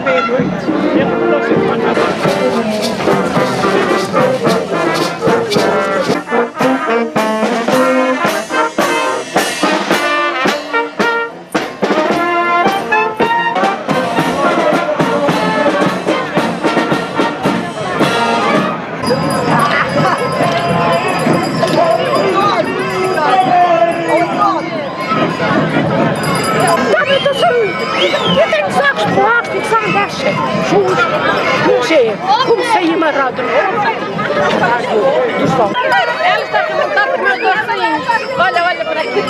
meia-noite, mesmo não sei quando eu tenho sacos plásticos, andaste, justo, comecei a amarrar de novo, dos fogos. Ela está a montar para o meu docinho. Olha, olha para aqui.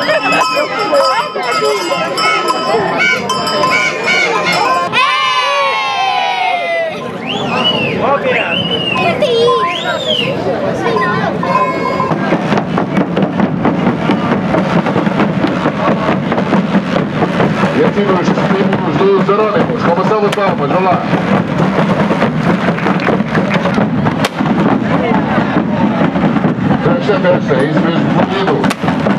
Que é isso? E assim nós despedimos dos Jerónimos, com uma salva de palmas, vamos lá. Fecha, é isso mesmo, fodido.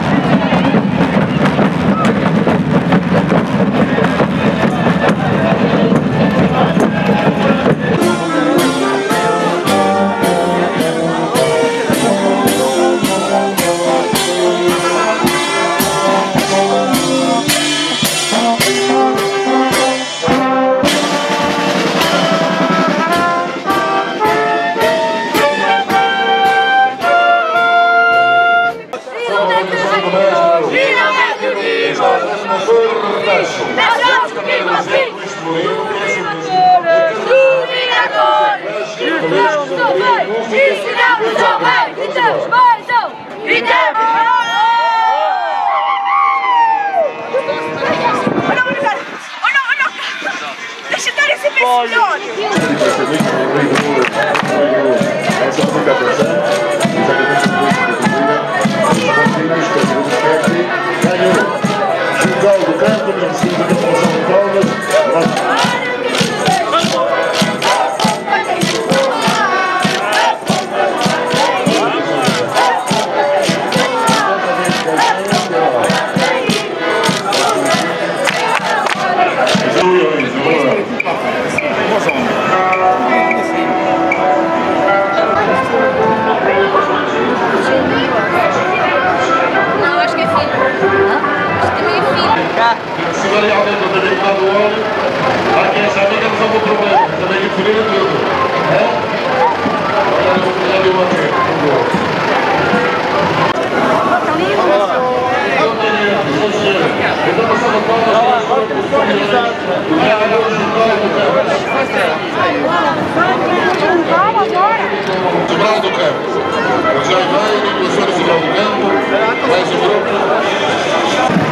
Deixa eu dar esse pensilhone! Do campo, não precisa de promoção de provas. Não, acho que é filho. Acho que também é filho. Se vai alguém para ter levado o óleo, há quem acha que não são um problema, também que fugir tudo. Olha, eu vou pegar de uma vez, por favor. Então passando a palma, Sobral do Campo. Já vai, Nicolas Sobral do Campo, mais um grupo.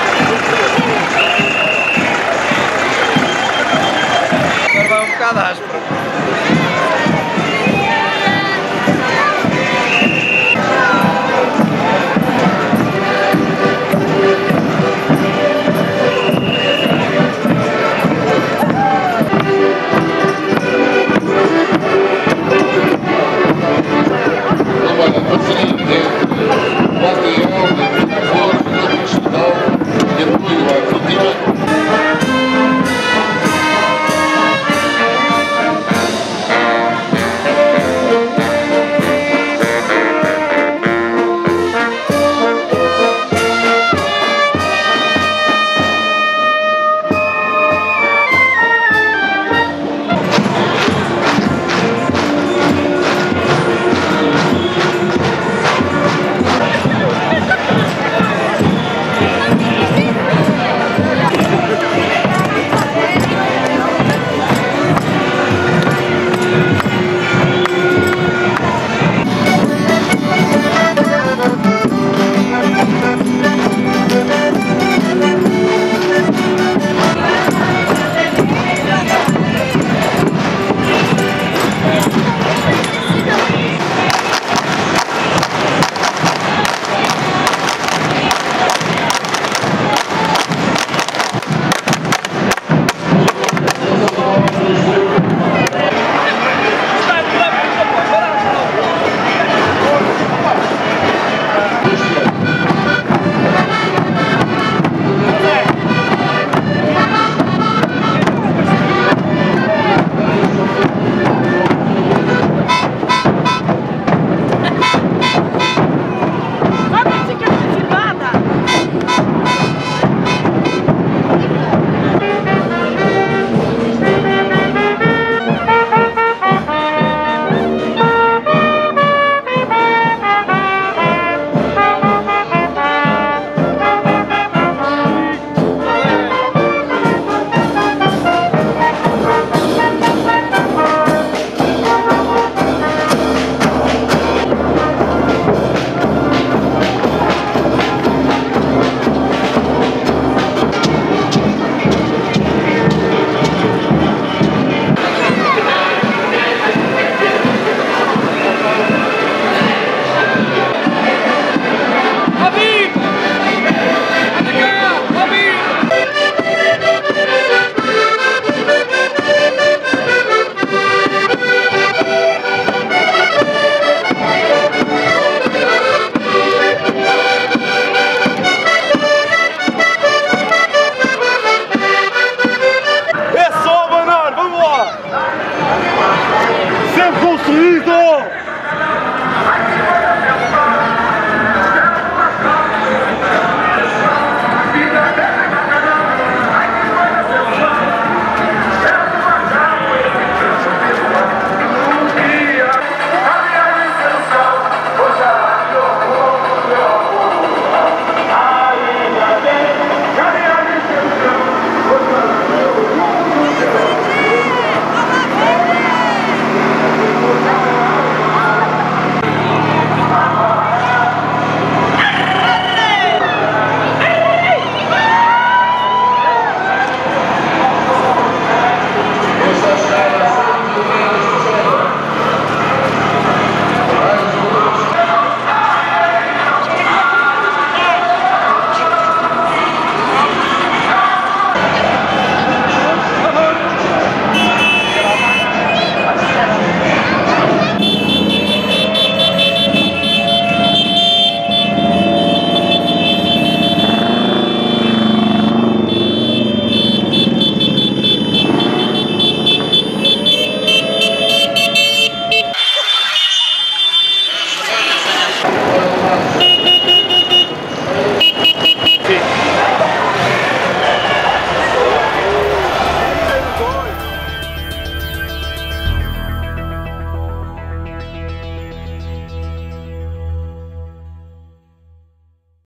Vai um bocado áspero.